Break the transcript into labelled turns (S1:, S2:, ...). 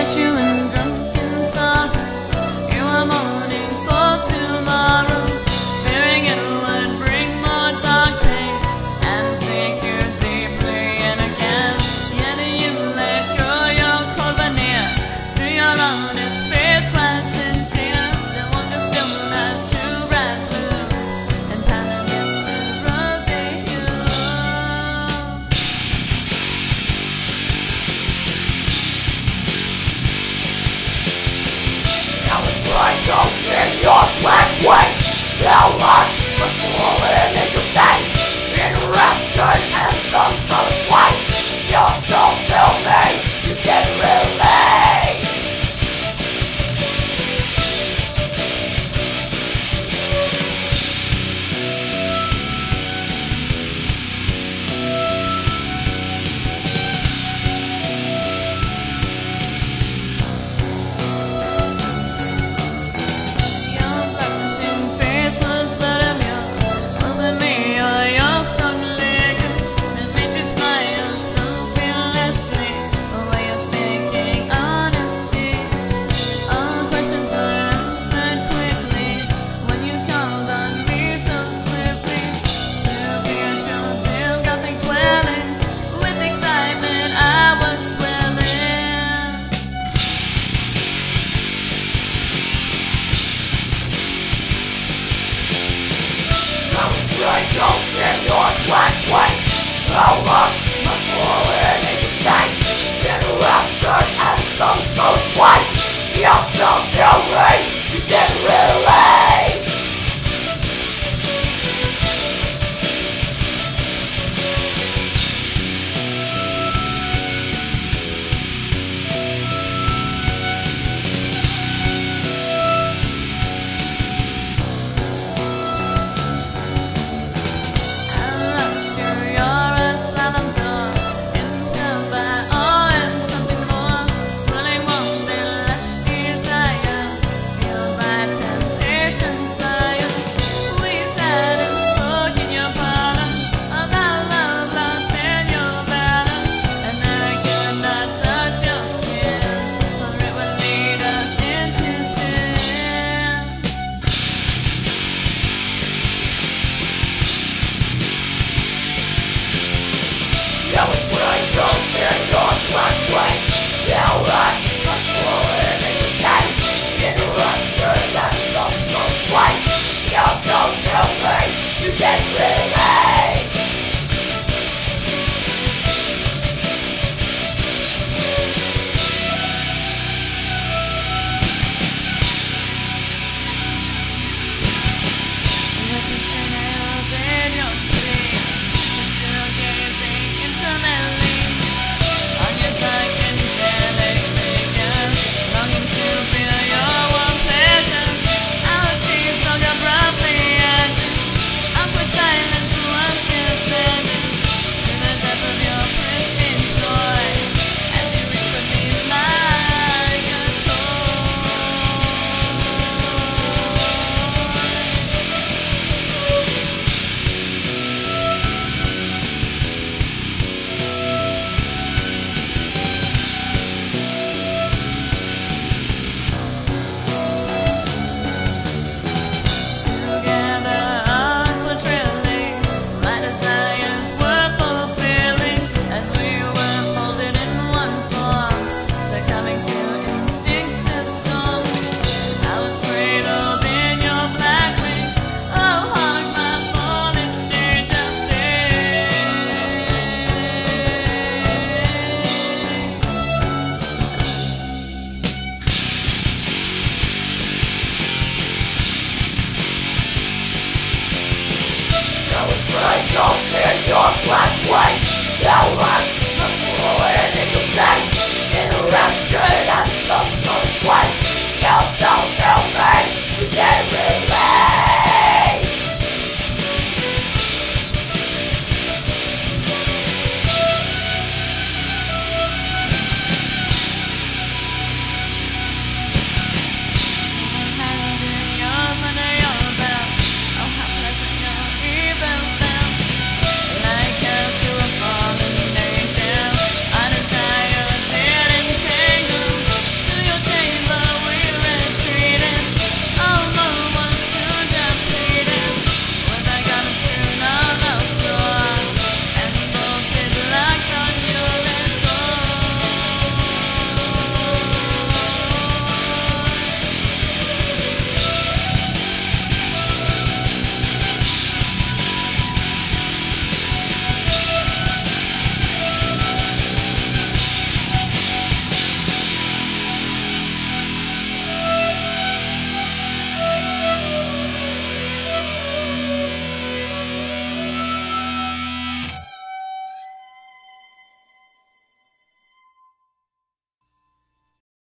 S1: you in drunken sorrow. You are mourning for tomorrow, fearing it would bring more dark pain and sink you deeply in again. Yet you let go your cold veneer to your honest face, quite sincere. The wonder still lasts to bright blue and pattern is to rosy hue.
S2: Don't in your black wings, thou art but fallen into sight. Enraptured anthems of white, your soul tell me you can relate.
S1: Face was sudden, was it me or your stone leg that made you smile so fearlessly? Or were you thinking honesty? All questions were answered quickly when you called on me so swiftly to be a show dim Gothic dwelling. With excitement I was swelling.
S2: Don't in your black wings, thou art but fallen into sight. Enraptured anthems of white, your soul tell me you can relate. Don't in your black wings, thou art but fallen into sight. Enraptured anthems of white, your soul